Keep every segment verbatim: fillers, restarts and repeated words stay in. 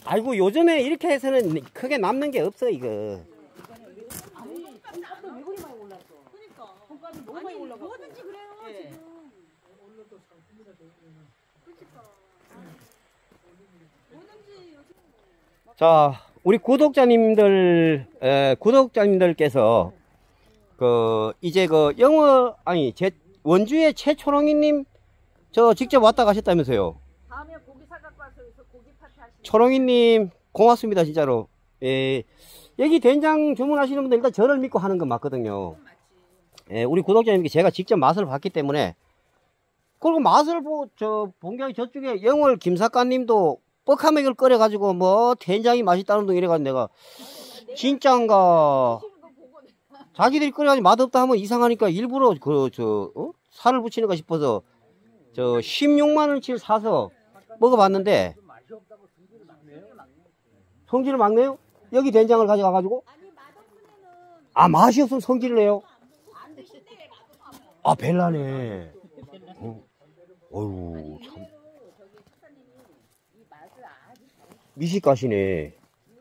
아이고 요즘에 이렇게 해서는 크게 남는 게 없어 이거. 아니 돈값도 왜 그리 많이 올랐어? 그러니까 돈값이 너무 많이 올라가고. 뭐든지 그래요 예. 지금. 올라도 상품이라 되면. 그러니까. 뭐든지 요즘. 자 우리 구독자님들 에, 구독자님들께서 그 이제 그 영어 아니 제 원주의 최초롱이님 저 직접 왔다 가셨다면서요. 다음에 고기 사갖고 와서 고기 파티 하시는. 초롱이님 고맙습니다 진짜로. 예, 여기 된장 주문하시는 분들 일단 저를 믿고 하는 건 맞거든요. 예, 우리 구독자님께 제가 직접 맛을 봤기 때문에. 그리고 맛을 보, 저, 본경 저쪽에 영월 김사과님도 뻑하맥을 끓여가지고 뭐 된장이 맛있다는 둥 이래가지고 내가 진짠가. 자기들이 끓여가지고 맛없다 하면 이상하니까 일부러 그, 저, 어? 살을 붙이는가 싶어서 저 십육만 원치를 사서 먹어봤는데 성질을 막내요? 여기 된장을 가져가가지고? 아, 맛이 없으면 성질을 내요? 아, 벨라네. 어. 어휴, 참. 미식가시네.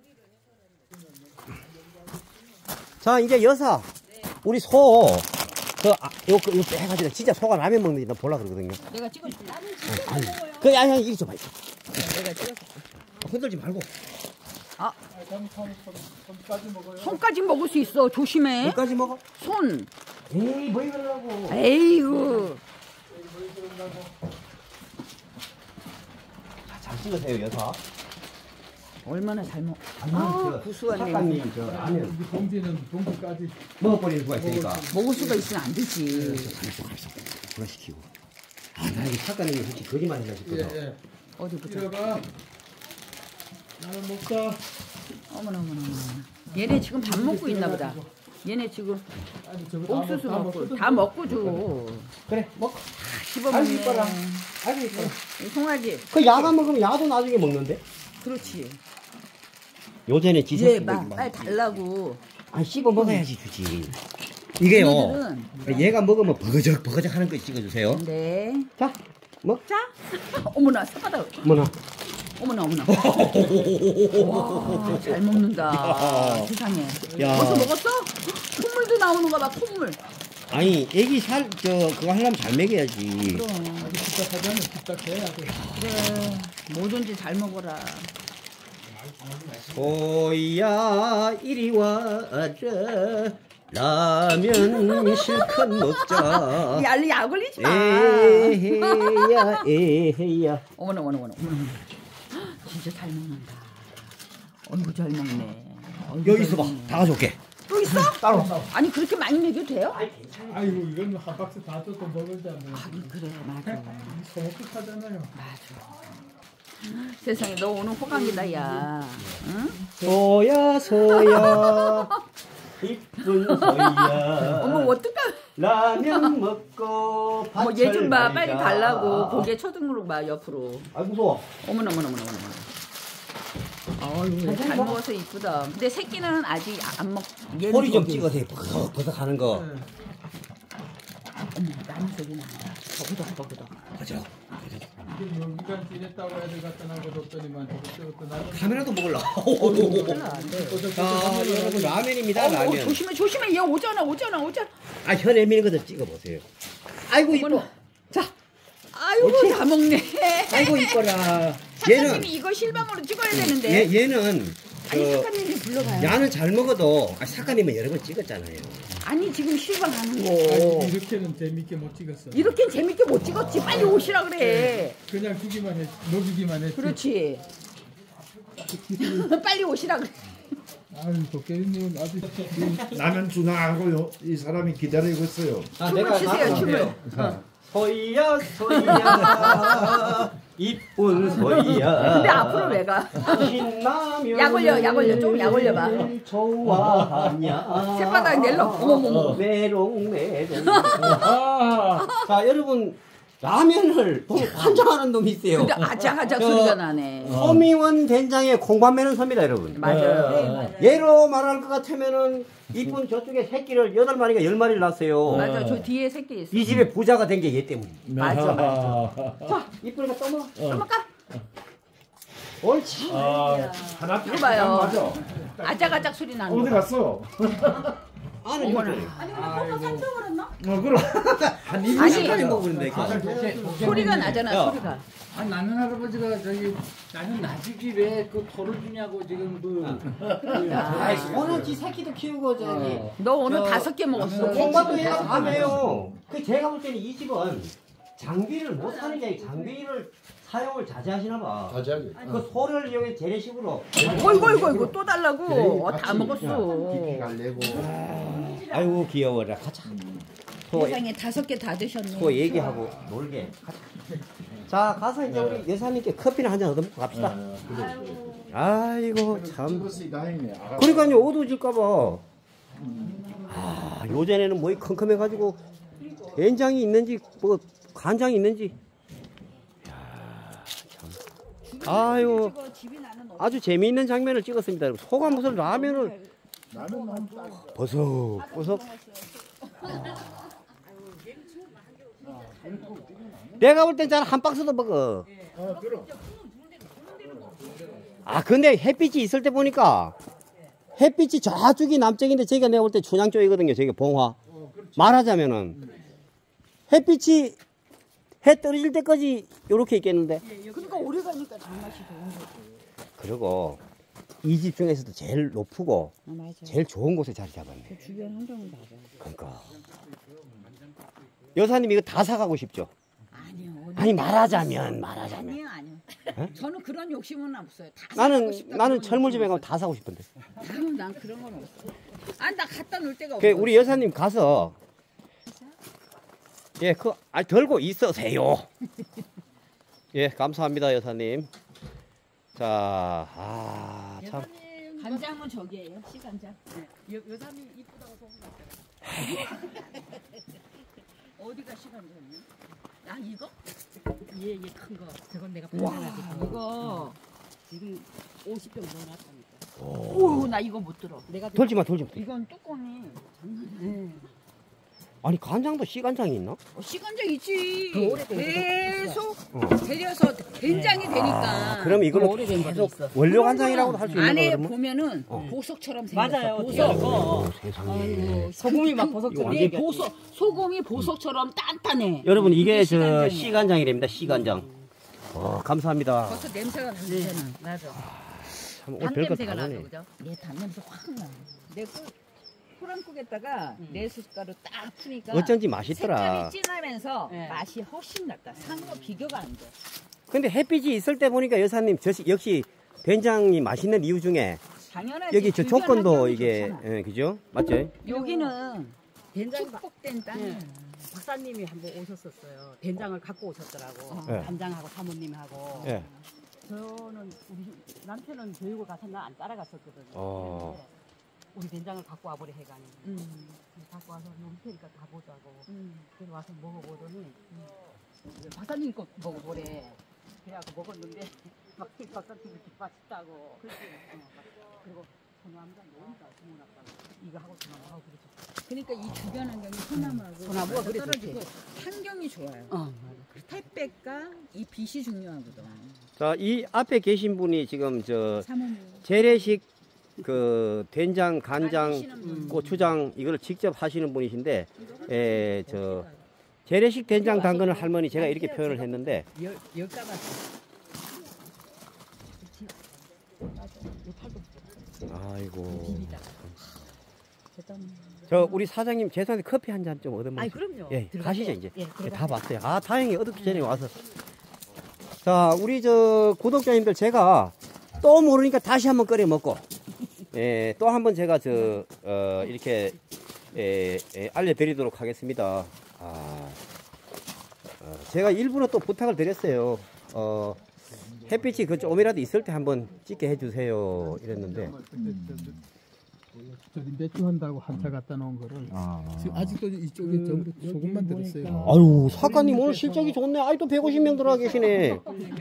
자, 이제 여사. 우리 소. 그, 아, 요, 요, 요 빼가지고, 진짜 소가 라면 먹는 게 나 볼라 그러거든요. 내가 찍어줄게. 나는 어, 아니. 그, 야, 야, 이리 좀 봐. 내가 찍어줄게. 흔들지 말고. 아. 손까지 먹을 수 있어. 조심해. 손까지 먹어? 손. 에이, 뭐 이러려고. 에이구. 자, 잘 찍으세요, 여사. 얼마나 잘 먹. 아, 구수한 작가님, 저, 라면. 봉지는 봉지까지 먹어버리는 수가 있으니까. 먹을 수가 있으면 안 되지. 그거 시키고. 아, 나 이게 작가님이 솔직히 거짓말이나 싶어서. 예, 예. 어디 보자. 들어가. 나는 먹자. 어머나 어머나 어머나. 얘네 지금 밥 먹고 있나 보다. 얘네 지금 아니, 저거 다 옥수수 먹- 다 먹고 먹거든. 다 먹고 줘. 그래, 먹어. 씹어먹네. 이뻐라. 아이고, 이뻐라. 송아지. 그 야가 먹으면 야도 나중에 먹는데? 그렇지. 요새는 지석. 얘 막 빨리 달라고. 아, 씹어 먹어야지 주지. 이게요. 얘네들은 얘가 먹으면 버거적 버거적 하는 거 찍어주세요. 네. 자, 먹자. 어머나 손바닥. 뭐나? 어머나 어머나. 와, 잘 먹는다. 세상에. 야. 벌써 먹었어? 콧물도 나오는가 봐. 콧물. 아니, 애기 살, 저, 그거 하려면 잘 먹여야지. 그럼. 아주 부탁하자면 부탁해야 돼. 그래. 뭐든지 잘 먹어라. 소야, 이리 와줘. 라면 실컷 먹자. 야, 약 올리지 마. 에헤야, 에헤야. 어머나 어머나 어머나. 어머나. 진짜 잘 먹는다. 어이구 잘 먹네. 어이구, 여기 잘 있어봐. 먹네. 다 가져올게. 또 있어? 따로. 아니 그렇게 많이 먹여도 돼요? 아이고 이건 한 박스 다 뜯어 먹을잖아요. 하긴 그래 맞아. 소목하잖아요. 맞아. 세상에 너 오늘 호강이다 야. 응? 소야, 소야. 이쁜 소야. 어머 어떡하. 라면 먹고 어머 얘 좀 봐 빨리 달라고 고개 쳐등록 봐 옆으로. 아 무서워. 어머나 어머나 어머나 어머나. 어유 잘 먹어서 이쁘다. 근데 새끼는 아직 안 먹. 얘는 허리 좀 저기- 찍어서 버석버석 하는 거. 네. 어머 나는 소리 난다. 버그덕 버그덕. 그죠? 이게 여기가 지냈다고 애들 갖다 놔뒀더니만 저것도 나도 카메라도 먹을라. 큰일 안 돼. 자 여러분 라면입니다. 어, 어, 라면. 조심해 조심해 얘 오잖아 오잖아 오잖아. 아 혀내 미는 것도 찍어보세요. 아이고 이뻐. 어머나. 자 아이고 옳지? 다 먹네. 아이고 이뻐라. 작가님이 얘는 이거 실방으로 찍어야 되는데. 얘, 얘는 아니 그 작가님이 불러가요. 야는 잘 먹어도 아, 작가님은 여러 번 찍었잖아요. 아니 지금 실방하는 아니, 거. 이렇게는 재밌게 못 찍었어. 이렇게 재밌게 못 찍었지. 빨리 오시라 그래. 그냥 주기만 했, 먹이기만 했지. 그렇지. 빨리 오시라 그래. 아유 도깨비님은 아주 라면 주나하고 이 사람이 기다리고 있어요. 아, 춤을 추세요 춤을. 소이야 소이야 이쁜 소이야. 근데 앞으로 왜 가? 신라면 약 올려, 약 올려. 좀 약 올려봐. 좋아하냐. 새바닥 낼러. 어머머머. 메롱메롱. 아 자 여러분 라면을 환장하는 놈이 있어요. 근데 아작아작 저- 소리가 나네. 서미원 된장에 콩밥매는 섭니다 여러분. 맞아. 얘로 말할 것 같으면은 이쁜 저쪽에 새끼를 여덟 마리가 열 마리를 낳았어요. 맞아. 저 뒤에 새끼 있어. 이 집에 부자가 된 게 얘 때문입니다. 맞아 맞아. 자 이쁘니까 떠먹어. 한번 까. 옳지. 아, 하나 이거 봐요. 맞아. 아작아작 소리 나는 어디 거. 갔어? 아는 어머나. 이거지. 아니 근데 소가 삼켜버렸나? 어, 그럼. 한 이분 아니, 시간이 먹으는데 소리가 나잖아 야. 소리가. 아, 나는 할아버지가 저기 나는 나지기 왜 그 토를 주냐고 지금 그. 아이 소는 지 새끼도 키우고 저기. 너 오늘 저- 다섯 개 먹었어. 공부도 얘가 다 해요. 그 제가 볼 때는 이 집은 장비를 못 사는 게 아니라 장비를 사용을 자제하시나 봐. 자제하게. 그 소를 이용해 재래식으로. 어이구 어이구 어이구 또 달라고. 그래, 어, 다 같이 먹었어. 깊이 갈래고. 아이고 귀여워라. 가자. 소, 세상에 다섯 개 다 드셨네. 소 얘기하고 놀게. 가자. 자 가서 이제 우리 여사님께 커피나 한잔 얻어먹고 갑시다. 그래, 그래. 아이고 참. 이것이 다행이네. 아, 그러니까요 어두워질까봐. 아 요전에는 뭐 컴컴해가지고 된장이 있는지 뭐 간장이 있는지. 야, 참. 아유 아주 재미있는 장면을 찍었습니다. 여러분. 소가 무슨 라면을 나는 너무 좋아. 버섯 버섯. 내가 볼 땐 잘 한 박스도 먹어. 아, 그럼. 아 근데 햇빛이 있을 때 보니까 햇빛이 저쪽이 남쪽인데 저기가 내가 볼 때 춘향 쪽이거든요. 저기 봉화. 말하자면은 햇빛이 해 떨어질 때까지 요렇게 있겠는데. 그러니까 오래 가니까 장맛이 좋은 거지. 그리고 이 집 중에서도 제일 높고 아, 맞아. 제일 좋은 곳에 자리 잡았네. 그 주변 환경은 맞아. 그러니까 여사님 이거 다 사가고 싶죠? 아니요. 아니 말하자면 말하자면 아니요 아니요. 저는 그런 욕심은 없어요. 다 나는 사고 싶다 나는 그런 철물집에 욕심은 가면 다 사고 싶은데. 없어요. 아유, 난 그런 건 없어. 아니 나 갖다 놓을 데가 그 없어. 우리 여사님 가서 예, 그 아, 들고 있으세요. 예, 감사합니다 여사님. 자, 아 참. 간장은 저기예요. 시간장. 여, 여사님 이쁘다고 소문났잖아요. 어디가 시간장이야? 아 이거? 얘얘 큰 거. 저건 내가 와 팔아가지고 이거. 지금 오십 병 넣어놨다니까. 오 나 이거 못 들어. 내가 돌지 마, 돌지 마. 이건 뚜껑이 네. 아니 간장도 시간장이 있나? 어, 시간장 있지. 그 오래된 거 계속 어. 데려서 된장이 되니까. 아, 그럼 이거는 오래된 것도 계속 있어. 원료 간장이라고도 할 수 있는 안에 거 그러면? 보면은 어. 보석처럼 생겼어. 맞아요. 보석. 이거 세상에. 소금이 막 이거 버섯처럼 완전 네, 보석. 소금이 보석처럼 단단해. 여러분 이게 이게 저 시간장이에요. 시간장이랍니다. 시간장. 어, 감사합니다. 벌써 냄새가 나잖아. 맞아. 참 오늘 단 별거 냄새가 다 나죠, 나네. 그죠? 얘 단냄새 확 나. 내 그 소란국에다가 내 숟가루 딱 푸니까 어쩐지 맛있더라. 색깔이 진하면서 네. 맛이 훨씬 낫다. 상거 비교가 안 돼. 근데 햇빛이 있을 때 보니까 여사님 저 역시 된장이 맛있는 이유 중에 당연하지. 여기 저 주변 조건도 환경이 이게 좋잖아. 예, 그죠? 맞죠? 여기는 된장 박- 축복된 땅이야. 네. 박사님이 한번 오셨었어요. 된장을 갖고 오셨더라고. 네. 단장하고 사모님하고. 예. 저는 우리 남편은 교육을 가서 나 안 따라갔었거든요. 어. 근데 우리 된장을 갖고 와보래 해가니. 음. 갖고 와서 nom태니까 가보자고. 음. 그래서 와서 먹어보더니 음. 박사님 거 먹어보래. 그래갖고 먹었는데 막 박사님 이렇게 맛있다고. 그렇지. 어, 막. 그리고 소나무가 너무 잘 주문했다고. 이거 하고 소나무하고 그렇죠. 그러니까 이 주변 환경이 소나무하고 소나무가 맞아 그래 떨어지고 좋대. 환경이 좋아요. 어, 맞아. 햇볕과 이 빛이 중요하거든. 자, 이 앞에 계신 분이 지금 저 사모님. 재래식 그 된장, 간장, 만드시는 분. 고추장 이걸 직접 하시는 분이신데, 에, 저 재래식 된장 담그는 할머니 제가 이렇게 표현을 했는데, 열, 열 가봤어. 아이고. 비비다가. 일단. 저 우리 사장님 죄송한데 커피 한 잔 좀 얻어먹으세요. 아이 그럼요. 예, 들어가세요. 가시죠 이제. 예, 예, 들어가세요. 다 봤어요. 아 다행히 어둡기 전에 와서. 자, 우리 저 구독자님들 제가 또 모르니까 다시 한번 끓여 먹고, 예, 또 한번 제가 저 어, 이렇게 예, 예, 알려드리도록 하겠습니다. 아, 어, 제가 일부러 또 부탁을 드렸어요. 어, 햇빛이 그 조금이라도 있을 때 한번 찍게 해주세요. 이랬는데. 저기 내주 한다고 한차 갖다 놓은 거를 지금 아직도 이쪽에 전부 소금만 들었어요. 아유, 사관님 오늘 실적이 좋네. 아이도 백오십 명 들어와 계시네.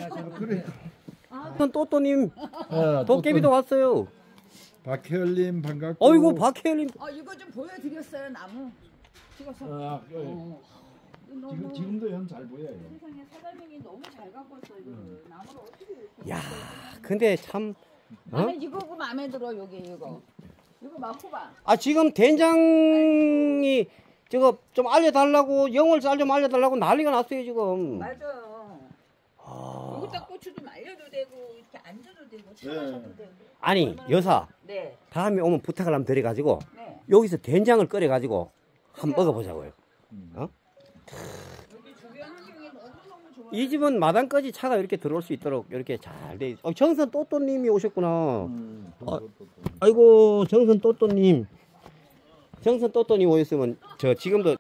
또또님, 아, 도깨비도 왔어요. 박혜열님 반갑고. 어이구, 박혜연님. 어, 이거 좀 보여드렸어요, 나무. 찍어서. 아, 예. 어. 지금 지금도 현 잘 보여요. 세상에 사장님이 너무 잘 갖고 왔어 이거. 나무를 어떻게 이렇게. 야, 근데 참, 어? 나는 이거 그 마음에 들어 여기 이거. 이거 막 호박. 아, 지금 된장이 저거 좀 알려달라고, 영월 쌀 좀 알려달라고 난리가 났어요, 지금. 맞아요. 아, 여기다 고추도 말려도 되고 이렇게 앉아도 되고 참아도 되고. 아니, 여사, 네. 다음에 오면 부탁을 한번 드려가지고, 네. 여기서 된장을 끓여가지고, 한번 먹어보자고요. 어? 여기 주변 환경이 너무너무 좋아. 이 집은 마당까지 차가 이렇게 들어올 수 있도록 이렇게 잘 돼 있어. 어, 정선 또또님이 오셨구나. 음, 아, 아이고, 정선 또또님. 정선 또또님 오셨으면, 저, 지금도.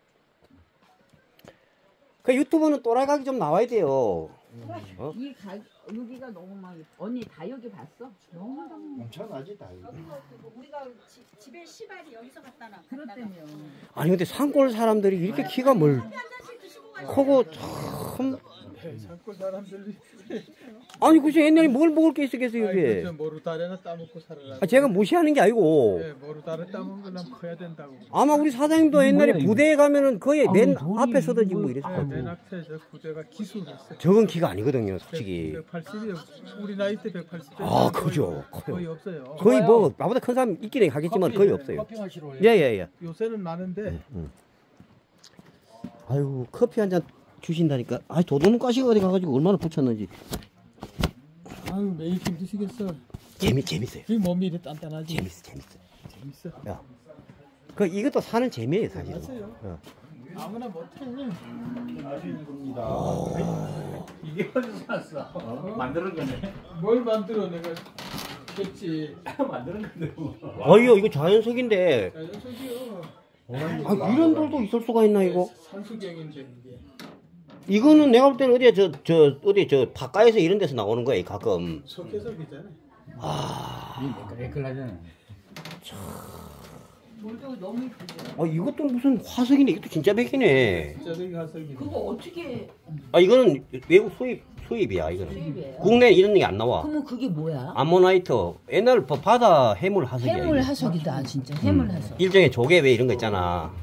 그 유튜브는 또라이각이 좀 나와야 돼요. 어? 이 가, 여기가 너무 막 예뻐. 언니 다 여기 봤어? 너무 너무. 엄청나지 다. 이거. 우리가 지, 집에 시발이 여기서 갖다 놔. 그렇다며. 아니, 근데 산골 사람들이 이렇게 키가 멀, 크고 참. 산골 사람들이 아니, 그죠. 옛날에 뭘 먹을 게 있었겠어요, 이게. 그저 모루다래나 따먹고 살아라. 아, 제가 무시하는 게 아니고. 네, 모루다래 따먹으려면 커야 된다고. 아마 우리 사장님도 옛날에 부대에 가면은 거의 맨 앞에 서든지 뭐 네, 이랬을 맨 거고. 앞에 저 부대가 기술했어요. 적은 키가 아니거든요, 솔직히. 백팔십이요. 우리 나이 때 백팔십. 아, 그죠. 거의 없어요. 거의 뭐, 나보다 큰 사람 있긴 하겠지만 거의 없어요. 예, 예, 예. 요새는 많은데 아유, 커피 한 잔 주신다니까. 아, 도둑놈 가시가 어디 가가지고 얼마나 붙였는지. 아유 매일 힘드시겠어. 재미, 재밌어요. 이 몸이 이렇게 단단하지. 재밌어, 재밌어. 재밌어. 야. 그, 이것도 사는 재미예요, 사실은. 맞아요. 어. 아무나 못해. 이게 어디서 났어? 만드는 거네. 뭘 만들어 내가 했지. 만드는 건데 뭐. 어이요, 이거 자연석인데. 자연석이요. 아, 이런 돌도 있을 수가 있나, 이거? 산수경인데 이게. 이거는 내가 볼 때는 어디에 저, 저, 어디 저, 바깥에서 이런 데서 나오는 거예요, 가끔. 석회석이잖아. 아. 매끌매끌하잖아. 돌도 너무 이쁘죠. 아, 이것도 무슨 화석이네. 이것도 진짜 백이네. 자석이 화석이. 그거 어떻게 아, 이거는 외국 수입, 수입이야, 이거는. 수입이에요? 국내 이런 게 안 나와. 그러면 그게 뭐야? 암모나이트. 옛날 바- 바다 해물 화석이야. 해물 이게. 하석이다 진짜 해물 하석. 일종의 조개회 이런 거 있잖아.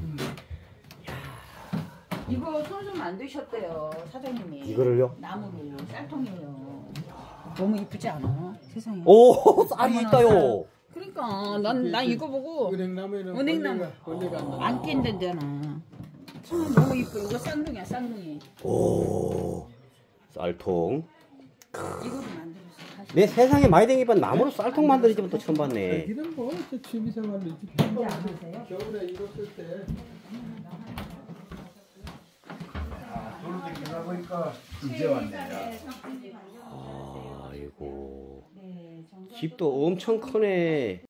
이거 손수 만드셨대요 사장님이. 이거를요? 나무로 쌀통이에요. 너무 이쁘지 않아? 세상에. 오, 쌀이 있다요. 그러니까 난 난 이거 보고 은행나무에는 은행나무. 벌레가, 벌레가 안 나. 안 낀댄대나. 참 너무 이뻐. 이거 쌍둥이야 쌍둥이. 오, 쌀통. 이거로 만들었어 사실. 내 세상에 많이 댕기면 나무로 쌀통 만들어지면 또 처음 봤네. 이런 뭐 저 취미생활로 이렇게 이제 안 하세요? 겨울에 이거 쓸 때. 저렇게 기다 보니까 이제 왔네. 아이고. 집도 엄청 크네.